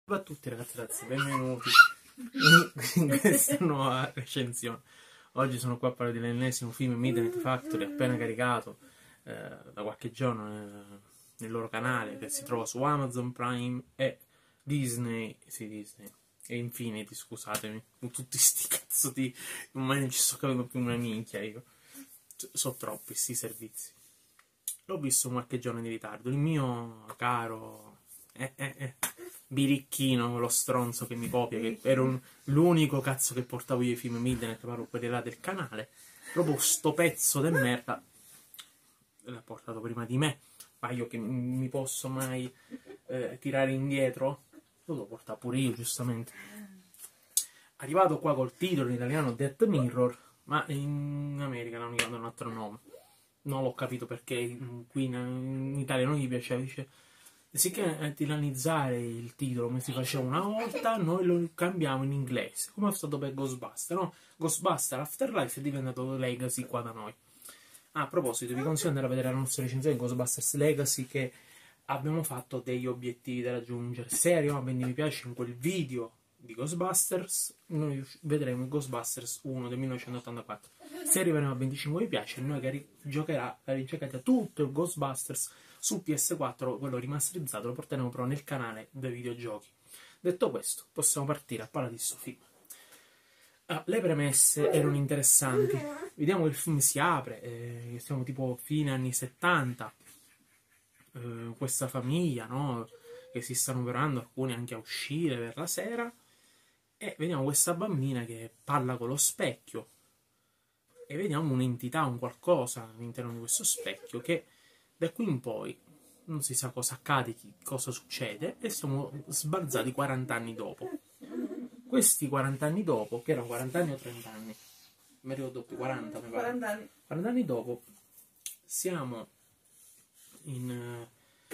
Ciao a tutti ragazzi, benvenuti in questa nuova recensione. Oggi sono qua a parlare dell'ennesimo film Midnight Factory appena caricato da qualche giorno nel loro canale, che si trova su Amazon Prime e Disney, sì Disney, e Infinity, scusatemi, con tutti sti cazzo di... ormai non ci sto capendo più una minchia io, sono troppi sti servizi. L'ho visto qualche giorno di ritardo, il mio caro... birichino, lo stronzo che mi copia, che era l'unico cazzo che portavo io i film Midnight, proprio quelli là del canale, proprio sto pezzo di merda l'ha portato prima di me, ma io che mi posso mai tirare indietro, lo devo portare pure io, giustamente. Arrivato qua col titolo in italiano Death Mirror, ma in America non mi ricordo un altro nome, non l'ho capito perché qui in Italia non gli piaceva, dice anziché tiranizzare il titolo come si faceva una volta, noi lo cambiamo in inglese, come è stato per Ghostbuster, no? Ghostbuster Afterlife è diventato Legacy qua da noi. A proposito, vi consiglio di andare a vedere la nostra recensione di Ghostbusters Legacy, che abbiamo fatto degli obiettivi da raggiungere. Se arriviamo a 20 mi piace in quel video di Ghostbusters, noi vedremo il Ghostbusters 1 del 1984. Se arriveremo a 25 mi piace, noi che giocherà la ricercata tutto il Ghostbusters su PS4, quello rimasterizzato, lo porteremo però nel canale dei videogiochi. Detto questo, possiamo partire a parlare di sto film. Le premesse erano interessanti. Vediamo che il film si apre, siamo tipo fine anni 70, questa famiglia, no? Che si stanno preparando, alcuni anche a uscire per la sera, e vediamo questa bambina che parla con lo specchio, e vediamo un'entità, un qualcosa all'interno di questo specchio che da qui in poi non si sa cosa accade, cosa succede, e siamo sbalzati 40 anni dopo. Questi 40 anni dopo, che erano 40 anni o 30 anni? Mi ricordo più, 40 mi pare. 40 anni. 40 anni dopo siamo in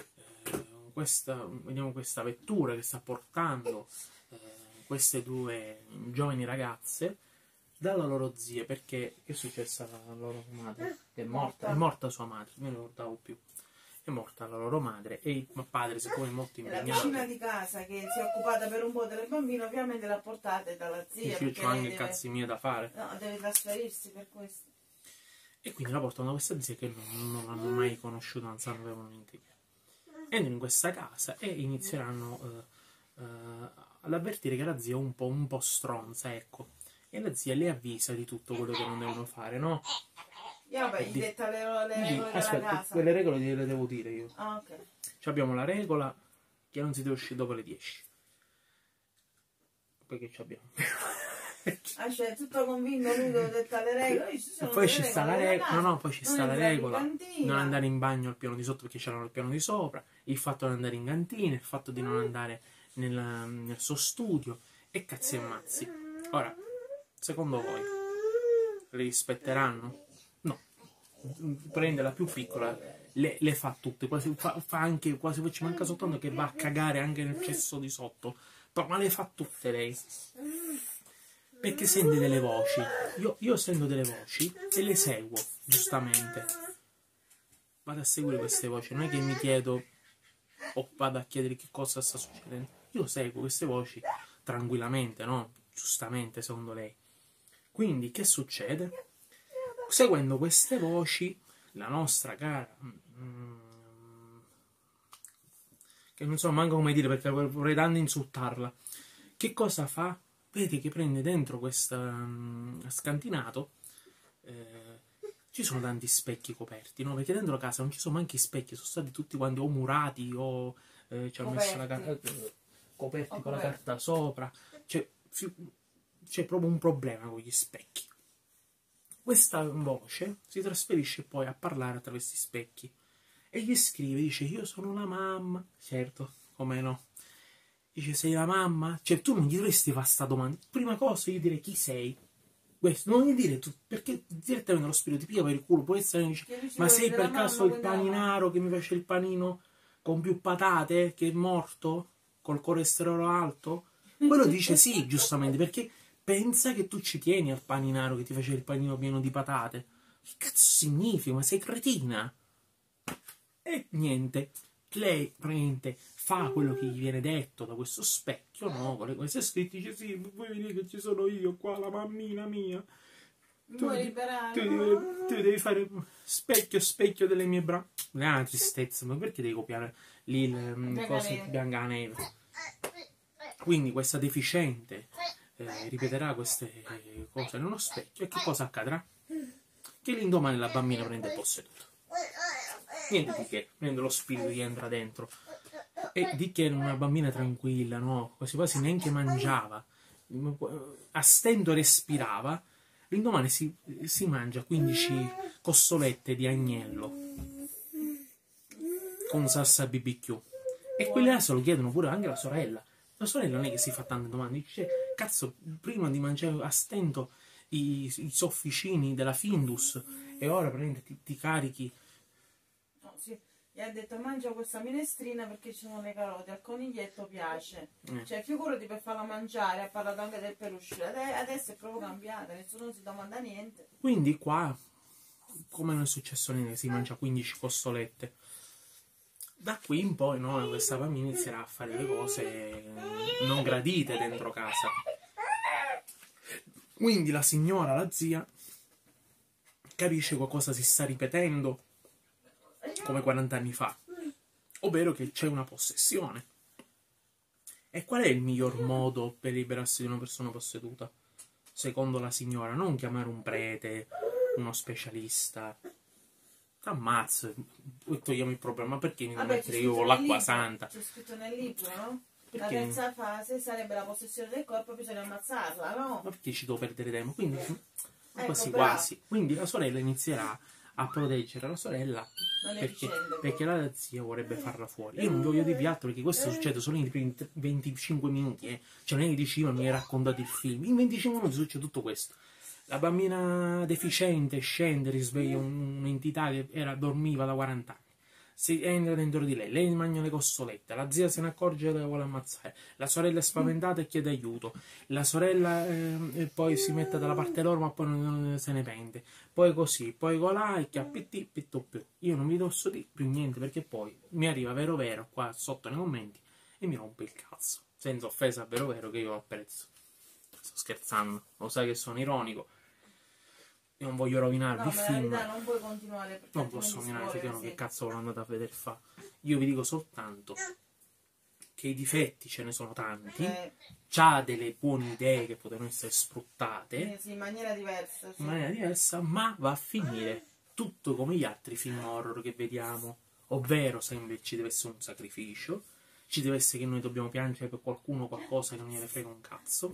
vediamo questa vettura che sta portando queste due giovani ragazze dalla loro zia, perché che è successo alla loro madre? È morta sua madre, non mi ricordavo più. È morta la loro madre e il padre, siccome è molto impegnato, la vicina di casa che si è occupata per un po' delle bambine, ovviamente l'ha portate dalla zia. Io ho anche cazzi miei da fare. No, deve trasferirsi per questo. E quindi la portano da questa zia che non l'hanno mai conosciuta, non sapevano niente che. Entrano in questa casa e inizieranno ad avvertire che la zia è un po' stronza, ecco. E la zia le avvisa di tutto quello che non devono fare, no? Vabbè, gli detta le regole aspetta, della casa. Quelle regole le devo dire io. Ah, ok. Cioè abbiamo la regola che non si deve uscire dopo le 10. Poi che ci abbiamo? Cioè, tutto convinto lui che ho detto le regole. E poi ci sta la regola. No, poi ci sta la regola. Non andare in bagno al piano di sotto perché c'erano il piano di sopra. Il fatto di non andare in cantina. Il fatto di non andare nel suo studio. E cazzi e mazzi. Ora, secondo voi le rispetteranno? No. Prende la più piccola, le fa tutte, quasi fa anche, quasi ci manca soltanto che va a cagare anche nel cesso di sotto, ma le fa tutte lei, perché sente delle voci. Io sento delle voci e le seguo, giustamente vado a seguire queste voci, non è che mi chiedo o vado a chiedere che cosa sta succedendo, io seguo queste voci tranquillamente, no? Giustamente, secondo lei. Quindi che succede? Seguendo queste voci, la nostra cara, che non so manco come dire perché vorrei tanto insultarla, che cosa fa? Vedi che prende dentro questa scantinato, ci sono tanti specchi coperti, no? Perché dentro casa non ci sono manchi specchi, sono stati tutti quanti o murati o ci hanno messo la coperti con la carta sopra, c'è proprio un problema con gli specchi. Questa voce si trasferisce poi a parlare attraverso i specchi e gli scrive, dice io sono la mamma, certo, come no, dice sei la mamma? Cioè tu non gli dovresti fare sta domanda, prima cosa gli dire chi sei, questo, non gli dire tu, perché direttamente lo spirito ti piglia per il culo, può essere dice, ma sei per caso il paninaro che mi faceva il panino con più patate, che è morto, col colesterolo alto? Quello dice sì, giustamente, perché pensa che tu ci tieni al paninaro che ti faceva il panino pieno di patate. Che cazzo significa? Ma sei cretina? E niente, lei praticamente fa quello che gli viene detto da questo specchio, no? Con le queste scritte, dice sì, vuoi vedere che ci sono io qua, la mammina mia. Vuoi liberare? Tu devi fare specchio, specchio delle mie braccia. Ah, tristezza, ma perché devi copiare lì il coso di Biancaneve? Quindi questa deficiente ripeterà queste cose in uno specchio e che cosa accadrà? Che l'indomani la bambina prende posseduto. Niente di che, prende lo spirito, gli entra dentro. E di che una bambina tranquilla, no? Quasi quasi neanche mangiava, a stento respirava. L'indomani si mangia 15 costolette di agnello con salsa BBQ. E quelli là se lo chiedono pure anche la sorella. La sorella non è che si fa tante domande, dice cazzo, prima di mangiare a stento i sofficini della Findus e ora praticamente ti carichi. No, sì. Gli ha detto mangia questa minestrina perché ci sono le carote, al coniglietto piace. Cioè figurati per farla mangiare, ha parlato anche del peluche. Adesso è proprio cambiata, nessuno si domanda niente. Quindi qua, come non è successo niente, si mangia 15 costolette. Da qui in poi no, questa bambina inizierà a fare le cose non gradite dentro casa. Quindi la signora, la zia, capisce che qualcosa si sta ripetendo come 40 anni fa, ovvero che c'è una possessione. E qual è il miglior modo per liberarsi di una persona posseduta? Secondo la signora, non chiamare un prete, uno specialista. T'ammazzo, poi togliamo il problema. Ma perché mi devo mettere io con l'acqua santa? C'è scritto nel libro, no? Perché? La terza fase sarebbe la possessione del corpo, bisogna ammazzarla, no? Ma perché ci devo perdere tempo? Quindi, quasi bravo. quasi. Quindi la sorella inizierà a proteggere la sorella perché la zia vorrebbe farla fuori. Io non voglio dirvi altro perché questo succede solo nei primi 25 minuti. Cioè non è che diceva mi hai raccontato il film. In 25 minuti succede tutto questo. La bambina deficiente scende, risveglia un'entità che dormiva da 40 anni. Si entra dentro di lei mangia le costolette, la zia se ne accorge e la vuole ammazzare, la sorella è spaventata e chiede aiuto, la sorella poi si mette dalla parte loro ma poi non se ne pente, poi così, poi colà e chiappitti, pitto più. Io non vi posso dire più niente perché poi mi arriva vero qua sotto nei commenti e mi rompe il cazzo, senza offesa a vero che io lo apprezzo. Sto scherzando, lo sai che sono ironico. Io non voglio rovinarvi il film. Non puoi continuare. Non posso rovinare il film, che cazzo ve lo andate a vedere fa. Io vi dico soltanto che i difetti ce ne sono tanti. C'ha delle buone idee che potevano essere sfruttate. Sì, in maniera diversa. Sì. In maniera diversa, ma va a finire tutto come gli altri film horror che vediamo. Ovvero, sempre ci deve essere un sacrificio. Ci deve essere che noi dobbiamo piangere per qualcuno qualcosa che non gliene frega un cazzo.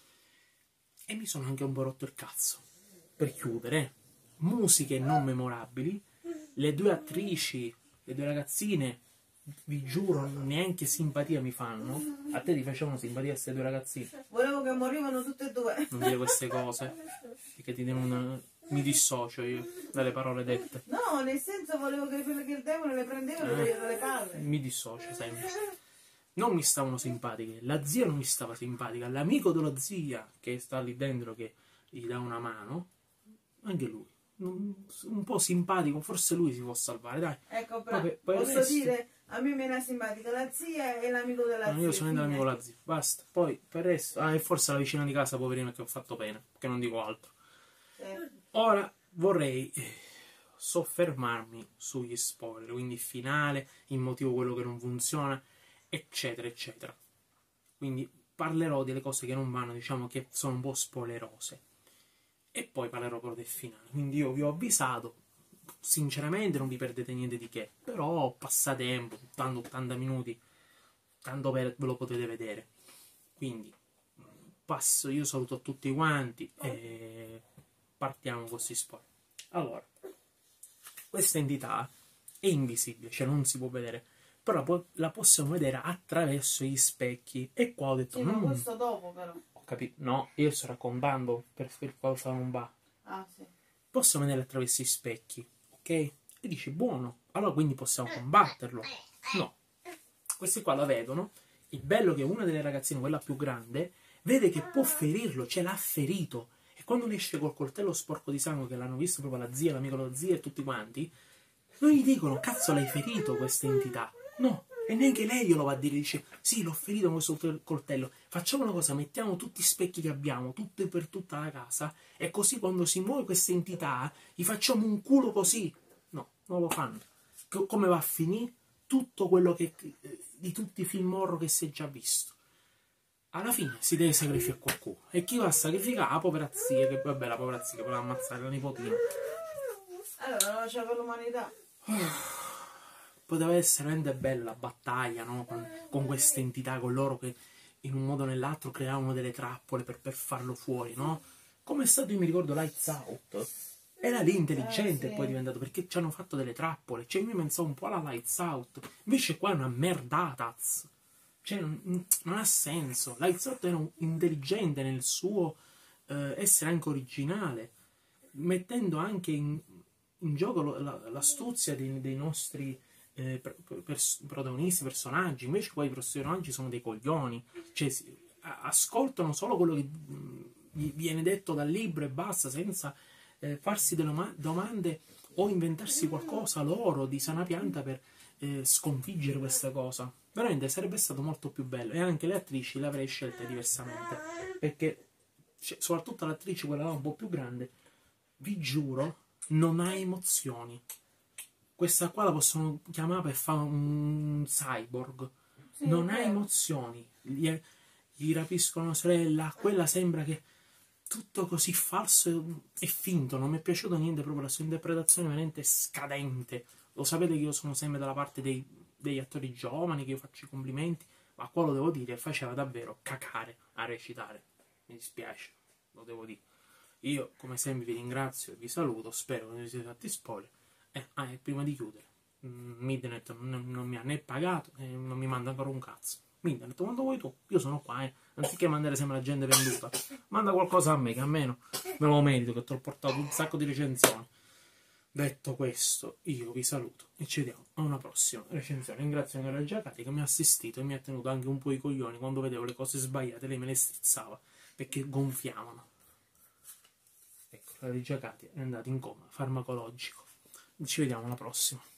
E mi sono anche un po' rotto il cazzo. Per chiudere, musiche non memorabili, le due attrici, le due ragazzine, vi giuro, neanche simpatia mi fanno. A te ti facevano simpatia queste due ragazzine? Volevo che morivano tutte e due. Non dire queste cose, perché ti devono... Mi dissocio io dalle parole dette. No, nel senso volevo che il demone le prendevano e le dalle palle. Mi dissocio sempre. Non mi stavano simpatiche, la zia non mi stava simpatica, l'amico della zia che sta lì dentro che gli dà una mano, anche lui, un po' simpatico, forse lui si può salvare, dai. Ecco, poi posso dire, a me mi era simpatica la zia e l'amico della zia. Io sono l'amico della zia, basta. Poi per il resto, e forse la vicina di casa, poverina, che ho fatto pena, che non dico altro. Ora vorrei soffermarmi sugli spoiler, quindi il finale, il motivo quello che non funziona, eccetera, eccetera. Quindi parlerò delle cose che non vanno, diciamo che sono un po' spoilerose. E poi parlerò però del finale. Quindi io vi ho avvisato, sinceramente non vi perdete niente di che, però passatempo, 80 minuti, tanto ve lo potete vedere. Quindi passo, io saluto tutti quanti e partiamo con questi spoiler. Allora, questa entità è invisibile, cioè non si può vedere, però la possiamo vedere attraverso gli specchi. E qua ho detto, sì, ma questo dopo però. Capito? No, io sto raccontando per cosa non va. Ah, sì. Possiamo vedere attraverso gli specchi, ok? E dici, buono, allora quindi possiamo combatterlo. No, questi qua la vedono. Il bello è che una delle ragazzine, quella più grande, vede che può ferirlo, cioè l'ha ferito. E quando ne esce col coltello sporco di sangue, che l'hanno visto proprio la zia, l'amico della zia e tutti quanti, non gli dicono, cazzo l'hai ferito questa entità. No, E neanche lei glielo va a dire, dice, sì, l'ho ferito con questo coltello, facciamo una cosa, mettiamo tutti i specchi che abbiamo, tutti per tutta la casa, e così quando si muove questa entità, gli facciamo un culo così. No, non lo fanno. Come va a finire? Tutto quello che di tutti i film horror che si è già visto. Alla fine si deve sacrificare qualcuno. E chi va a sacrificare? La povera zia, che vabbè, la povera zia che voleva ammazzare la nipotina. Allora, lo faceva per l'umanità. Poteva essere veramente bella la battaglia, no? Con queste entità, con loro che in un modo o nell'altro creavano delle trappole per farlo fuori, no? Come è stato, io mi ricordo, Lights Out. Era lì intelligente, sì. Poi è diventato, perché ci hanno fatto delle trappole. Cioè, io mi pensavo un po' alla Lights Out. Invece qua è una merdataz. Cioè, non ha senso. Lights Out era intelligente nel suo essere anche originale, mettendo anche in gioco l'astuzia dei nostri protagonisti, personaggi. Invece qua i personaggi sono dei coglioni. Cioè, ascoltano solo quello che gli viene detto dal libro e basta, senza farsi delle domande o inventarsi qualcosa loro di sana pianta per sconfiggere questa cosa. Veramente sarebbe stato molto più bello, e anche le attrici le avrei scelte diversamente, perché soprattutto l'attrice, quella là un po' più grande, vi giuro, non ha emozioni. Questa qua la possono chiamare per fare un cyborg. Sì, Non ha emozioni. Gli rapiscono la sorella, quella sembra che tutto così falso e finto. Non mi è piaciuto niente, proprio la sua interpretazione veramente scadente. Lo sapete che io sono sempre dalla parte degli attori giovani, che io faccio i complimenti, ma qua lo devo dire, faceva davvero cacare a recitare. Mi dispiace, lo devo dire. Io come sempre vi ringrazio e vi saluto, spero che non vi siate fatti spoiler. E prima di chiudere, Midnight non mi ha né pagato e non mi manda ancora un cazzo. Midnight, quando vuoi tu, io sono qua, anziché mandare sempre la gente venduta, manda qualcosa a me, che almeno me lo merito, che ti ho portato un sacco di recensioni. Detto questo, io vi saluto e ci vediamo a una prossima recensione. Ringrazio Angela Giacati che mi ha assistito e mi ha tenuto anche un po' i coglioni quando vedevo le cose sbagliate, lei me le strizzava perché gonfiavano. Ecco, la Giacati è andata in coma farmacologico. Ci vediamo alla prossima.